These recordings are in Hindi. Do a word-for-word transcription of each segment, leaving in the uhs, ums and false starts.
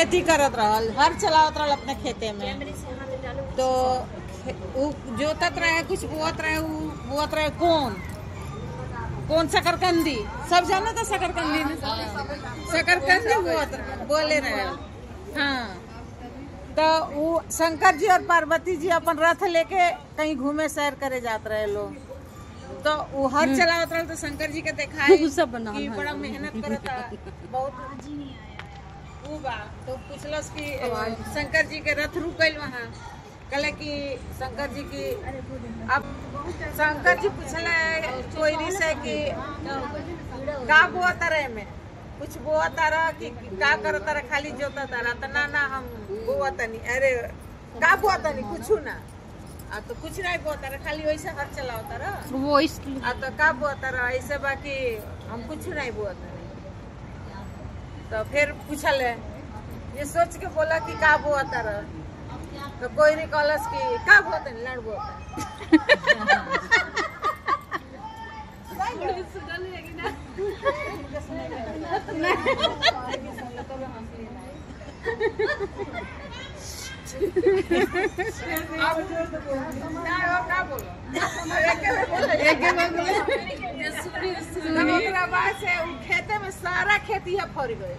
खेती करत रहल, हर चलावत रहल अपने खेते में। तो उ जोतत रहे, कुछ बोअत रहे, उ बोअत रहे कौन कौन शकरकंदी, सब जाना था शकरकंदी में, शकरकंदी बोअत बोले रहे। हाँ, तो वो शंकर जी और पार्वती जी अपन रथ लेके कहीं घूमे सैर करे जात रहे लोग। तो वो हर चलावत रहे, तो शंकर जी के दिखाई कि बड़ा मेहनत करता, बहुत वो बा। तो पूछलस कि शंकर जी के रथ रुक गइल वहाँ, कहले कि शंकर जी की अब शंकर जी पूछले कोयरी से कि का बोआ तरह में कुछ बोआ तारा कि का कर तारा, खाली जोता तारा? तो ना ना हम बोआ तनी, अरे का बोआ तनी कुछ ना, आ तो कुछ नहीं बोआ तारा, खाली वैसे हर चलाओ तारा वो इस आ तो का बोआ तारा ऐसे, बाकी हम कुछ नहीं बोआ तारा। तो फिर पूछले, ये सोच के बोला कि का बोआ तारा, तो कोई नहीं कहलस कि का बोआ तनी, लड़ बोआ खेते में सारा खेती है फर गए।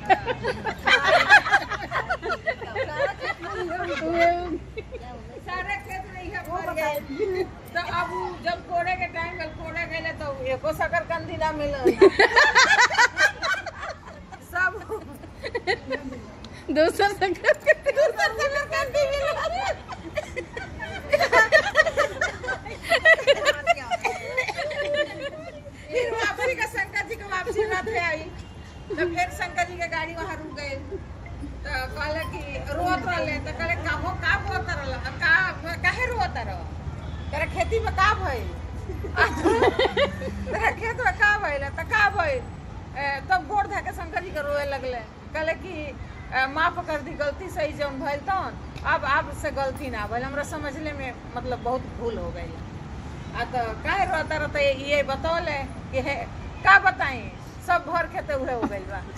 सारे खेत नहीं है फर गए। तो अब जब कोड़े के टाइम में कोड़े गए तो एको शकरकंदी ना मिला, सब दूसरा शकरकंदी दूसरा शकरकंदी मिला। फिर वापसी का शंकर जी का वापसी रथ आई, तो फिर शंकर जी के गाड़ी वहाँ रुक गए। तो कहले कि रोत रहे, तो कहले काहो का बोत रहल, का काहे रोत रह, तेरा खेती में का भइल, तेरा खेत में का भइल, तो का भइल? तब गोड़ धके शंकर जी के रोए लगले, कहले कि माफ कर दी, गलती सही जौन भइल तौन, अब आप से गलती ना भइल, हमरा समझले में मतलब बहुत भूल हो गई। आ तो काहे रोता रहता, ये बतौले कि है का बताई, सब भर खेते उहे हो गइल बा।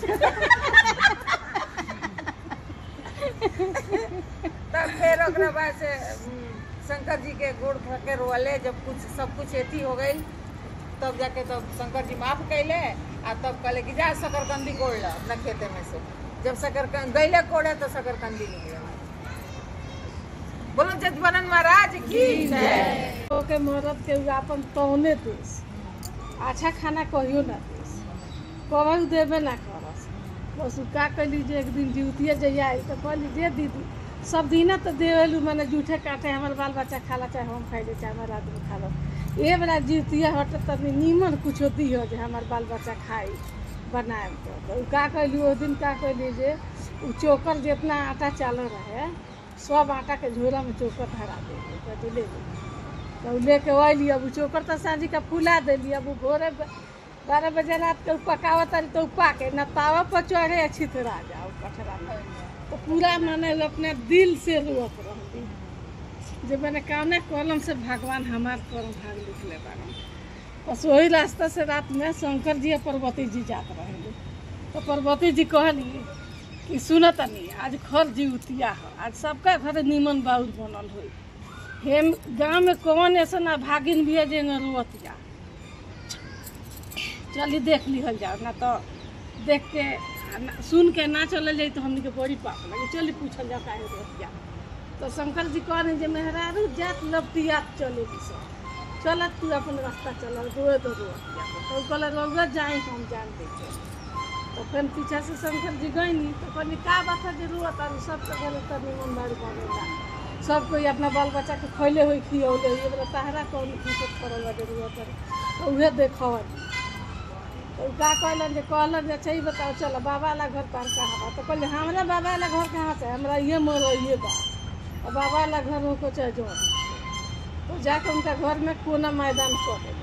तब फिर ओकरा बाद से शंकर जी के गोड़ धके रोले, जब कुछ सब कुछ एथी हो गई, तब जाके तब शंकर जी माफ कैले। आ तब कहले कि जा शकरकंदी कोड़ ला अपना खेते में से। जब शकरकंदी गैले कोड़े तो शकरकंदी निकले। बोलो जजबरन महाराज की जय। के मरद के अपन तौने देश अच्छा खाना कहियो ना देश, कहू देवे ना करस। बस का कहली जे एक दिन ड्यूटिए जइया आई तो कहली जे दीदी सब दिन तो देवेलू, मैंने जूठे काटे हमारे बाल बच्चा खा ला, चाहे हम खाई ले चाहे हमारा आदमी खा लो, ये वाला ड्यूटिया हट तभी नीमन कुछ दी हो जो हमारे बाल बच्चा खाई बनाए। तो का कहली वो दिन का कहली जे उ चोकर जितना आटा चाल रहे सब आटा के झोला में चोकर धरा दे ले, तो लेके अली। अब चोकर तो सांझी का फुला दिली, अब भोरे बारह बजे रात के पकावत रही तो पाके न तावा पर चढ़े छितरा जाओ कठरा में। तो पूरा मैंने अपने दिल से रोत रही जो मैंने कौने कलम से भगवान हमार कर्म भाग लिखले बारन। बस वही रास्ता से रात में शंकर जी और पार्वती जी जात रहे। तो पार्वती जी कहली कि सुन तनी आज खर जीवतिया हो, आज सबका घर नीमन बाउर बनल हो, हेम गाँव में कौन ऐसा ना भागिन भी है जे रोतिया, चली देख लिहल जाओ ना। तो देख के सुन के ना चल जाए तो हमने के बड़ी पाप लगे, चली पूछल जाओ काहे रोतिया। तो शंकर जी कहने जे मेहरारू जात लपटिया चले सब, चलत तू अपन रास्ता चल रोए तो रोतिया। तो कहल रउआ जाए हम जान देखे। तो फिर पीछा से शंकर जी गईनी तो कहनी का बात है जे रोत और सबके घर तर निमन बाड़ी बनेला, सब कोई अपना बाल बच्चा के खैले हुई खियौले हुई, बोला तहरा कौन खुशत करल बा रोत। तो उहे देखल तो का कहलन जे कहलन जे अच्छा ही बताओ चलो बाबा वाला घर पर कहाँ बा। तो कहले हमारा बाबा वाला घर कहाँ से, हमरा ये मरो ये बा, और बाबा वाला घर हो चाहे जो। तो जाके उनका घर में कोना मैदान कर दिया,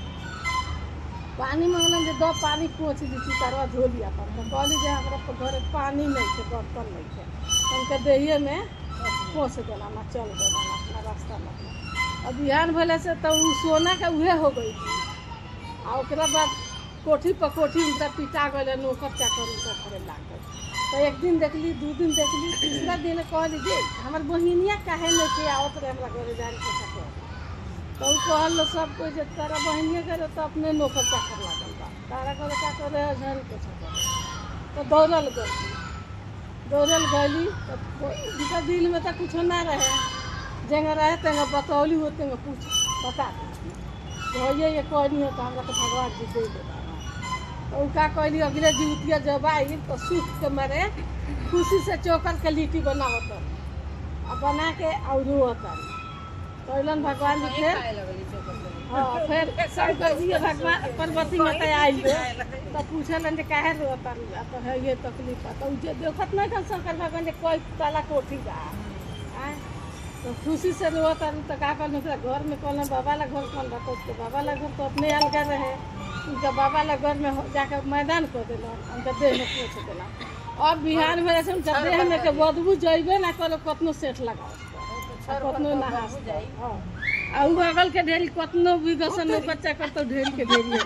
पानी मांगलन जे दो पानी पहुँच दी चितारवा धो लिया पर। तो कहली जे हमारा घर पानी नहीं थे, बर्तन नहीं थे, उनके देहिए में पहुँच दिला ना चल देना अपना रास्ता में। अब बिहान भले से तो उ सोना का उहे हो गई थी। आ ओकरा बाद कोठी पर कोठी उनका पिटा गए, नौकर चाकर उनका घरे ला गए। तो तो एक दिन देखली, दू दिन देखली, तीसरा दिन कहली जे हमार बहिनिया काहे नहीं के आवत रहे हमरा घरे जान के सके। तो उ कहल सब कोई जे तारा बहिनिया करे तो अपने नौकर चाकर लागल बा, तारा करे का करे जान के सके। तो दौड़ल गई दौड़ल गई तो उनका दिल में तो कुछ ना रहे, जेंगा रहे तेंगा बतौली हो तेंगा पूछ बता दे ये ये कहनी हो तो हमरा तो भगवान जी दे दे। तो उनका कहली अगले जीवतिया जब आई तो सूख के मारे खुशी से चोकर के लिट्टी बनावत और बना के और रोतन। कहलन भगवान जी फिर हाँ फिर सब कहिए भगवान पार्वती माता आई तो पूछलन जे काहे रोतन तो है ये तकलीफ। तो जे देखत नहीं था शंकर भगवान जे कोई ताला कोठी बा तो खुशी से रोतन। तो का कहल घर में कहलन बाबा ला घर कौन बा, तो बाबा ला घर तो अपने अलगा रहे, उनका बाबा ला घर में जाकर मैदान कर दिला, उनका देह में पोछ दिला। अब बिहार में जैसे उनका देह में के बदबू जइबे ना करो, कतनो सेठ लगा कतनो नहा हाँ और बगल के ढेरी कतनो भी गसन बच्चा कर तो ढेरी के ढेरी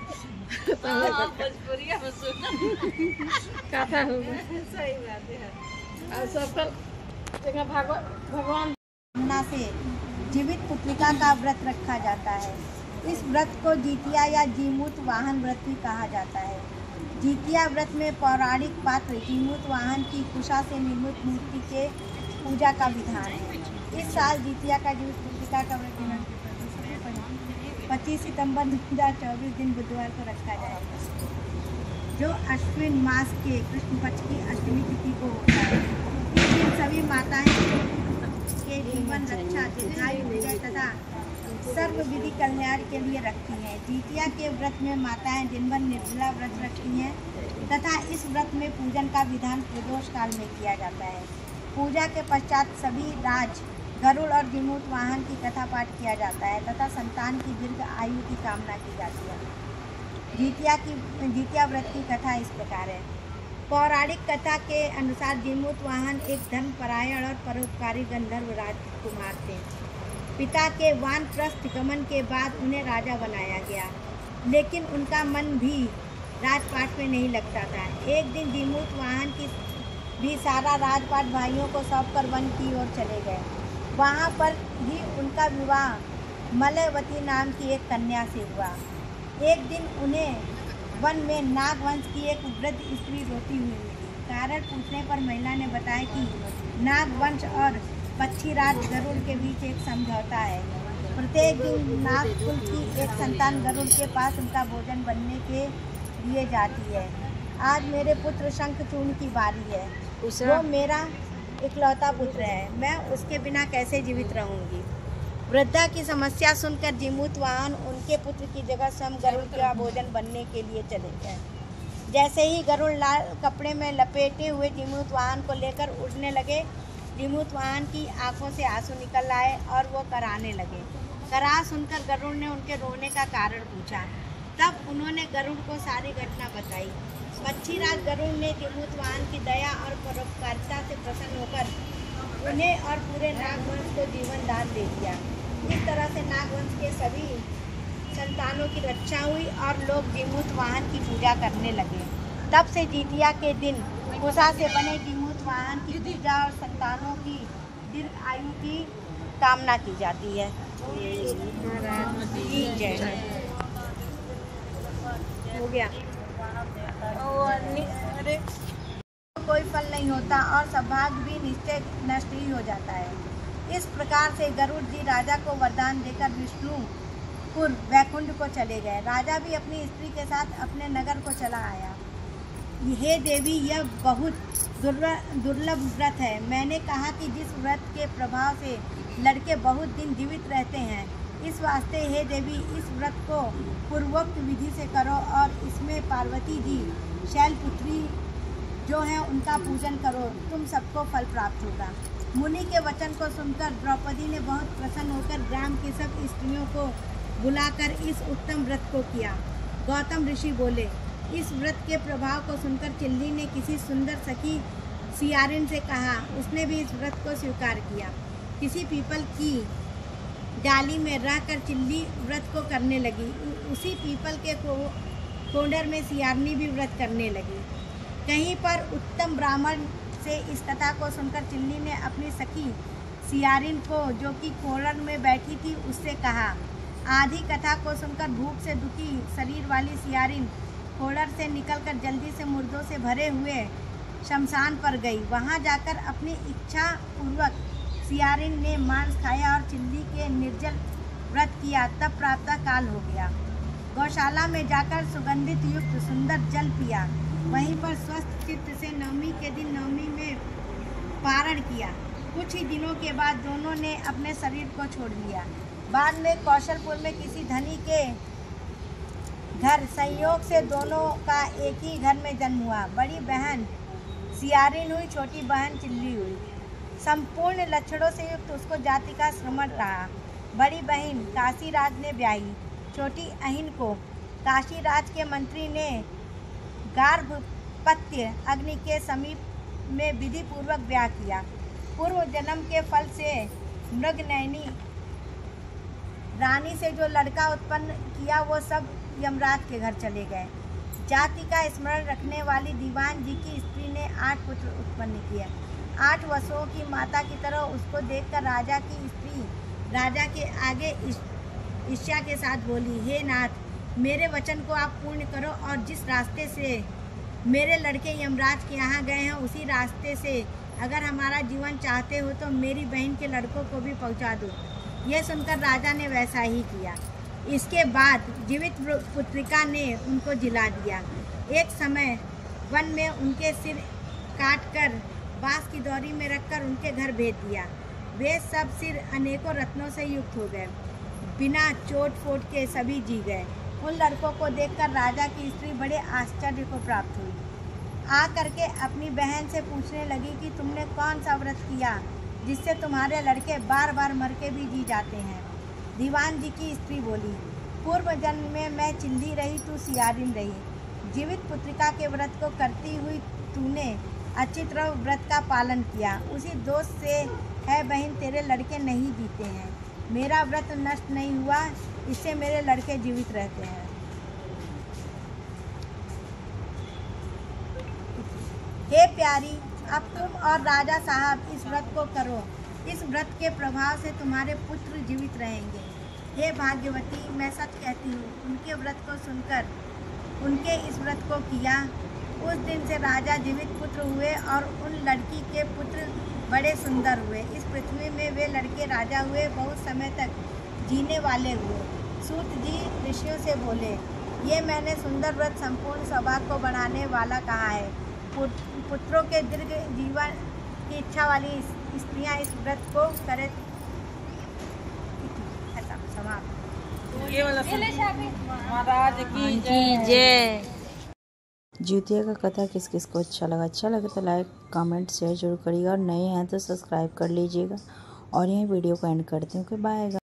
कथा हो सही बात है। और सब भगवान से जीवित पुत्रिका का व्रत रखा जाता है। इस व्रत को जितिया या जीमूत वाहन व्रत भी कहा जाता है। जितिया व्रत में पौराणिक पात्र जीमूत वाहन की कुशा से निर्मित मूर्ति के पूजा का विधान है। इस साल जितिया का जीवित पुत्रिका का व्रत पच्चीस सितंबर दो हज़ार चौबीस दिन बुधवार को रखा जाएगा, जो अश्विन मास के कृष्ण पक्ष की अष्टमी तिथि को होता है। इस दिन सभी माताएं के जीवन रक्षा, दीर्घायु, विजय तथा सर्व विधि कल्याण के लिए रखती हैं। जितिया के व्रत में माताएं दिन भर निर्जला व्रत रखती हैं तथा इस व्रत में पूजन का विधान प्रदोष काल में किया जाता है। पूजा के पश्चात सभी राज, गरुड़ और जीमूत वाहन की कथा पाठ किया जाता है तथा संतान की दीर्घ आयु की कामना की जाती है। जितिया की जितिया व्रत की कथा इस प्रकार है। पौराणिक कथा के अनुसार जीमूत वाहन एक धर्मपरायण और परोपकारी गंधर्व राजकुमार थे। पिता के वानप्रस्थ गमन के बाद उन्हें राजा बनाया गया, लेकिन उनका मन भी राजपाट में नहीं लगता था। एक दिन जीमूत वाहन की भी सारा राजपाट भाइयों को सौंपकर वन की ओर चले गए। वहाँ पर ही उनका विवाह मलयवती नाम की एक कन्या से हुआ। एक दिन उन्हें वन में नागवंश की एक वृद्ध स्त्री रोती हुई मिली। कारण पूछने पर महिला ने बताया कि नागवंश और पक्षीराज गरुड़ के बीच एक समझौता है। प्रत्येक दिन नागकुल की एक संतान गरुड़ के पास उनका भोजन बनने के लिए जाती है। आज मेरे पुत्र शंखचूर्ण की बारी है, वो मेरा इकलौता पुत्र है, मैं उसके बिना कैसे जीवित रहूंगी। वृद्धा की समस्या सुनकर जीमूत वाहन उनके पुत्र की जगह स्वयं गरुड़ का भोजन बनने के लिए चले गए। जैसे ही गरुड़ लाल कपड़े में लपेटे हुए जीमूत वाहन को लेकर उड़ने लगे, जीमूत वाहन की आंखों से आंसू निकल आए और वो कराने लगे। कराह सुनकर गरुड़ ने उनके रोने का कारण पूछा। तब उन्होंने गरुड़ को सारी घटना बताई। पक्षीराज गरुड़ ने जीमूत वाहन की दया और परोपकारिता से प्रसन्न होकर उन्हें और पूरे नागवंश को जीवन दान दे दिया। इस तरह से नागवंश के सभी संतानों की रक्षा हुई और लोग जीमूत वाहन की पूजा करने लगे। तब से जितिया के दिन कुशा से बने जीमूत वाहन की पूजा और संतानों की दीर्घ आयु की कामना की जाती है। हो गया। अरे कोई फल नहीं होता और सौभाग्य भी निश्चय नष्ट ही हो जाता है। इस प्रकार से गरुड़ जी राजा को वरदान देकर विष्णुपुर वैकुंठ को चले गए। राजा भी अपनी स्त्री के साथ अपने नगर को चला आया। हे देवी, यह बहुत दुर्लभ व्रत है। मैंने कहा कि जिस व्रत के प्रभाव से लड़के बहुत दिन जीवित रहते हैं, इस वास्ते हे देवी इस व्रत को पूर्वोक्त विधि से करो और इसमें पार्वती जी शैलपुत्री जो है उनका पूजन करो, तुम सबको फल प्राप्त होगा। मुनि के वचन को सुनकर द्रौपदी ने बहुत प्रसन्न होकर ग्राम की सब स्त्रियों को बुलाकर इस उत्तम व्रत को किया। गौतम ऋषि बोले, इस व्रत के प्रभाव को सुनकर चिल्ली ने किसी सुंदर सखी सियारिन से कहा। उसने भी इस व्रत को स्वीकार किया। किसी पीपल की डाली में रहकर चिल्ली व्रत को करने लगी। उसी पीपल के कोंडर में सियारनी भी व्रत करने लगी। कहीं पर उत्तम ब्राह्मण से इस कथा को सुनकर चिल्ली ने अपनी सखी सियारिन को, जो कि कोलन में बैठी थी, उससे कहा। आधी कथा को सुनकर भूख से दुखी शरीर वाली सियारिन खोलर से निकलकर जल्दी से मुर्दों से भरे हुए शमशान पर गई। वहां जाकर अपनी इच्छा पूर्वक सियारिन ने मांस खाया और चिल्ली के निर्जल व्रत किया। तब प्रातः काल हो गया। गौशाला में जाकर सुगंधित युक्त सुंदर जल पिया। वहीं पर स्वस्थ चित्त से नवमी के दिन नवमी में पारण किया। कुछ ही दिनों के बाद दोनों ने अपने शरीर को छोड़ दिया। बाद में कौशलपुर में किसी धनी के घर संयोग से दोनों का एक ही घर में जन्म हुआ। बड़ी बहन सियारिन हुई, छोटी बहन चिल्ली हुई। संपूर्ण लक्षणों से युक्त उसको जाति का श्रमण रहा। बड़ी बहन काशीराज ने ब्याही। छोटी अहिन को काशीराज के मंत्री ने गार्भपत्य अग्नि के समीप में विधि पूर्वक ब्याह किया। पूर्व जन्म के फल से मृगनयनी रानी से जो लड़का उत्पन्न किया वो सब यमराज के घर चले गए। जाति का स्मरण रखने वाली दीवान जी की स्त्री ने आठ पुत्र उत्पन्न किए। आठ वसुओं की माता की तरह उसको देखकर राजा की स्त्री राजा के आगे ईर्ष्या के साथ बोली, हे नाथ, मेरे वचन को आप पूर्ण करो और जिस रास्ते से मेरे लड़के यमराज के यहाँ गए हैं उसी रास्ते से अगर हमारा जीवन चाहते हो तो मेरी बहन के लड़कों को भी पहुँचा दो। यह सुनकर राजा ने वैसा ही किया। इसके बाद जीवित पुत्रिका ने उनको जिला दिया। एक समय वन में उनके सिर काटकर बांस की दौरी में रखकर उनके घर भेज दिया। वे सब सिर अनेकों रत्नों से युक्त हो गए। बिना चोट फोट के सभी जी गए। उन लड़कों को देखकर राजा की स्त्री बड़े आश्चर्य को प्राप्त हुई। आ करके अपनी बहन से पूछने लगी कि तुमने कौन सा व्रत किया जिससे तुम्हारे लड़के बार बार मर के भी जी जाते हैं। दीवान जी की स्त्री बोली, पूर्व जन्म में मैं चिल्ली रही, तू सियारिन रही। जीवित पुत्रिका के व्रत को करती हुई तूने अच्छी तरह व्रत का पालन किया। उसी दोष से है बहन तेरे लड़के नहीं जीते हैं। मेरा व्रत नष्ट नहीं हुआ, इससे मेरे लड़के जीवित रहते हैं। हे प्यारी, अब तुम और राजा साहब इस व्रत को करो। इस व्रत के प्रभाव से तुम्हारे पुत्र जीवित रहेंगे। हे भाग्यवती, मैं सच कहती हूँ, उनके व्रत को सुनकर उनके इस व्रत को किया। उस दिन से राजा जीवित पुत्र हुए और उन लड़की के पुत्र बड़े सुंदर हुए। इस पृथ्वी में वे लड़के राजा हुए, बहुत समय तक जीने वाले हुए। सूत जी ऋषियों से बोले, ये मैंने सुंदर व्रत संपूर्ण सौभाग्य को बढ़ाने वाला कहा है। पुत्रों के दीर्घ जीवन की इच्छा वाली स्त्रियां इस व्रत को करें। समाप्त। ये वाला महाराज की जय। जिउतिया का कथा किस किस को अच्छा लगा अच्छा लगे तो लाइक कमेंट शेयर जरूर करिएगा और नए हैं तो सब्सक्राइब कर लीजिएगा। और यही वीडियो को एंड करती हूँ कि बाय।